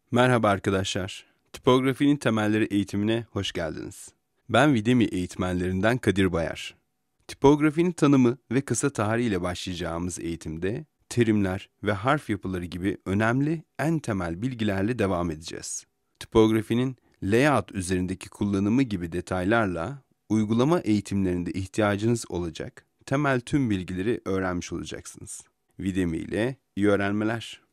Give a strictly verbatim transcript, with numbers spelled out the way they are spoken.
Merhaba arkadaşlar. Tipografinin temelleri eğitimine hoş geldiniz. Ben Videmi eğitmenlerinden Kadir Bayar. Tipografinin tanımı ve kısa tarihiyle başlayacağımız eğitimde terimler ve harf yapıları gibi önemli en temel bilgilerle devam edeceğiz. Tipografinin layout üzerindeki kullanımı gibi detaylarla uygulama eğitimlerinde ihtiyacınız olacak temel tüm bilgileri öğrenmiş olacaksınız. Videmi ile iyi öğrenmeler.